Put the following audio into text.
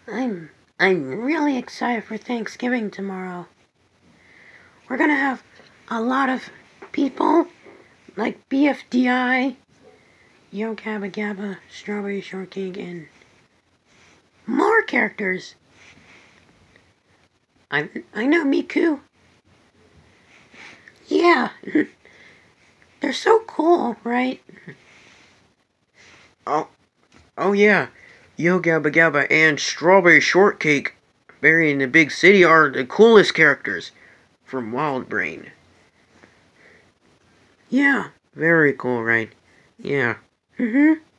I'm really excited for Thanksgiving tomorrow. We're gonna have a lot of people like BFDI, Yo Gabba Gabba, Strawberry Shortcake, and more characters. I know Miku. Yeah, they're so cool, right? Oh yeah, Yo Gabba Gabba and Strawberry Shortcake buried in the big city are the coolest characters from Wild Brain. Yeah. Very cool, right? Yeah. Mm-hmm.